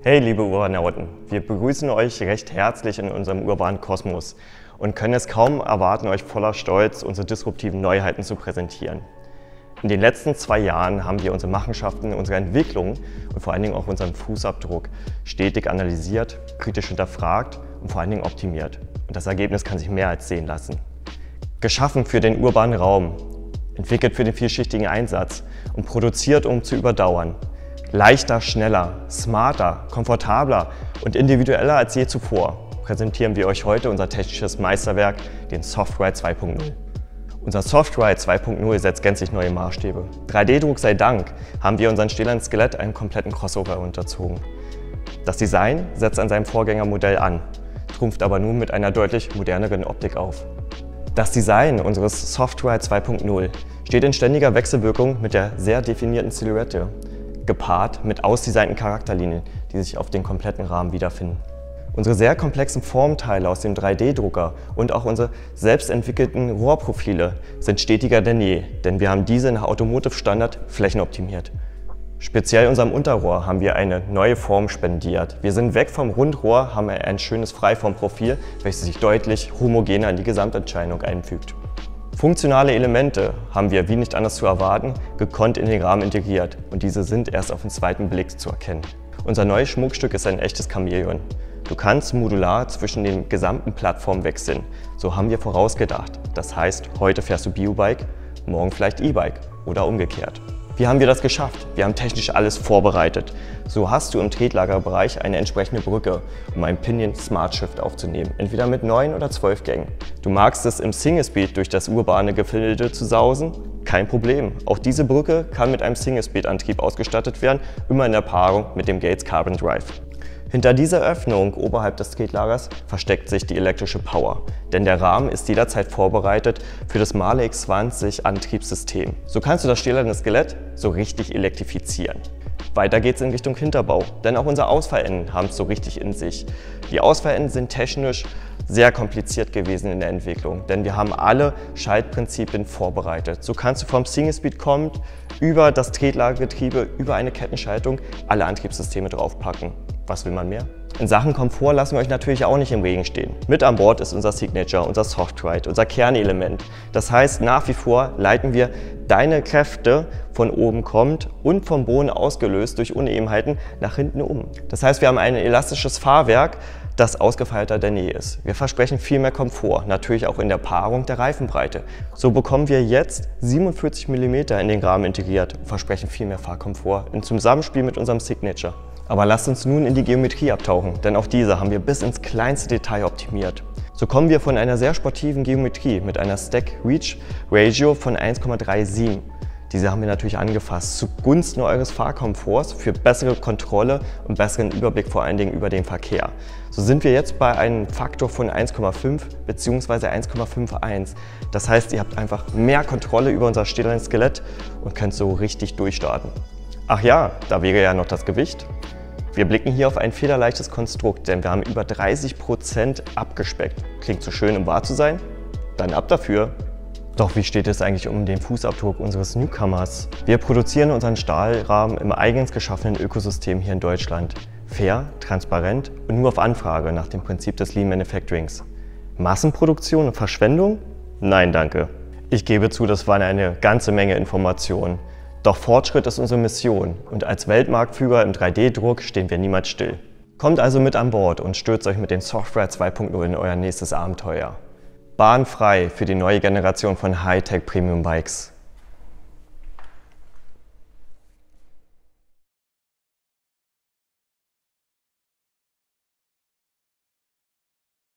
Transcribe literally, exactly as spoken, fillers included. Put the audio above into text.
Hey liebe Urbanauten, wir begrüßen euch recht herzlich in unserem urbanen Kosmos und können es kaum erwarten, euch voller Stolz unsere disruptiven Neuheiten zu präsentieren. In den letzten zwei Jahren haben wir unsere Machenschaften, unsere Entwicklung und vor allen Dingen auch unseren Fußabdruck stetig analysiert, kritisch hinterfragt und vor allen Dingen optimiert. Und das Ergebnis kann sich mehr als sehen lassen. Geschaffen für den urbanen Raum, entwickelt für den vielschichtigen Einsatz und produziert, um zu überdauern. Leichter, schneller, smarter, komfortabler und individueller als je zuvor präsentieren wir euch heute unser technisches Meisterwerk, den SoftRide zwei Punkt null. Unser SoftRide zwei Punkt null setzt gänzlich neue Maßstäbe. drei D-Druck sei Dank haben wir unseren stählernen Skelett einen kompletten Crossover unterzogen. Das Design setzt an seinem Vorgängermodell an, trumpft aber nun mit einer deutlich moderneren Optik auf. Das Design unseres SoftRide zwei Punkt null steht in ständiger Wechselwirkung mit der sehr definierten Silhouette, gepaart mit ausdesignten Charakterlinien, die sich auf den kompletten Rahmen wiederfinden. Unsere sehr komplexen Formteile aus dem drei D-Drucker und auch unsere selbstentwickelten Rohrprofile sind stetiger denn je, denn wir haben diese nach Automotive-Standard flächenoptimiert. Speziell unserem Unterrohr haben wir eine neue Form spendiert. Wir sind weg vom Rundrohr, haben ein schönes Freiformprofil, welches sich deutlich homogener in die Gesamterscheinung einfügt. Funktionale Elemente haben wir, wie nicht anders zu erwarten, gekonnt in den Rahmen integriert und diese sind erst auf den zweiten Blick zu erkennen. Unser neues Schmuckstück ist ein echtes Chamäleon. Du kannst modular zwischen den gesamten Plattformen wechseln. So haben wir vorausgedacht. Das heißt, heute fährst du Biobike, morgen vielleicht E-Bike oder umgekehrt. Wie haben wir das geschafft? Wir haben technisch alles vorbereitet. So hast du im Tretlagerbereich eine entsprechende Brücke, um einen Pinion Smart Shift aufzunehmen, entweder mit neun oder zwölf Gängen. Du magst es im Single Speed durch das urbane Gefilde zu sausen? Kein Problem. Auch diese Brücke kann mit einem Single Speed Antrieb ausgestattet werden, immer in der Paarung mit dem Gates Carbon Drive. Hinter dieser Öffnung oberhalb des Tretlagers versteckt sich die elektrische Power, denn der Rahmen ist jederzeit vorbereitet für das Mahle X zwanzig Antriebssystem. So kannst du das stählerne Skelett so richtig elektrifizieren. Weiter geht's in Richtung Hinterbau, denn auch unsere Ausfallenden haben es so richtig in sich. Die Ausfallenden sind technisch sehr kompliziert gewesen in der Entwicklung, denn wir haben alle Schaltprinzipien vorbereitet. So kannst du vom Single Speed kommt über das Tretlagergetriebe, über eine Kettenschaltung alle Antriebssysteme draufpacken. Was will man mehr? In Sachen Komfort lassen wir euch natürlich auch nicht im Regen stehen. Mit an Bord ist unser Signature, unser SoftRide, unser Kernelement. Das heißt, nach wie vor leiten wir deine Kräfte von oben kommt und vom Boden ausgelöst durch Unebenheiten nach hinten um. Das heißt, wir haben ein elastisches Fahrwerk, das ausgefeilter denn je ist. Wir versprechen viel mehr Komfort, natürlich auch in der Paarung der Reifenbreite. So bekommen wir jetzt siebenundvierzig Millimeter in den Rahmen integriert und versprechen viel mehr Fahrkomfort im Zusammenspiel mit unserem Signature. Aber lasst uns nun in die Geometrie abtauchen, denn auch diese haben wir bis ins kleinste Detail optimiert. So kommen wir von einer sehr sportiven Geometrie mit einer Stack-Reach-Ratio von eins Komma siebenunddreißig. Diese haben wir natürlich angefasst zugunsten eures Fahrkomforts für bessere Kontrolle und besseren Überblick vor allen Dingen über den Verkehr. So sind wir jetzt bei einem Faktor von eins Komma fünf bzw. eins Komma einundfünfzig. Das heißt, ihr habt einfach mehr Kontrolle über unser stählernes Skelett und könnt so richtig durchstarten. Ach ja, da wäre ja noch das Gewicht. Wir blicken hier auf ein federleichtes Konstrukt, denn wir haben über dreißig Prozent abgespeckt. Klingt so schön, um wahr zu sein? Dann ab dafür! Doch wie steht es eigentlich um den Fußabdruck unseres Newcomers? Wir produzieren unseren Stahlrahmen im eigens geschaffenen Ökosystem hier in Deutschland. Fair, transparent und nur auf Anfrage nach dem Prinzip des Lean Manufacturings. Massenproduktion und Verschwendung? Nein, danke. Ich gebe zu, das waren eine ganze Menge Informationen. Doch Fortschritt ist unsere Mission und als Weltmarktführer im drei D-Druck stehen wir niemals still. Kommt also mit an Bord und stürzt euch mit dem SoftRide zwei Punkt null in euer nächstes Abenteuer. Bahnfrei für die neue Generation von Hightech Premium Bikes.